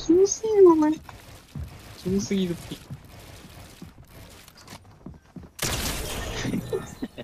急すぎる、お前。急すぎるって。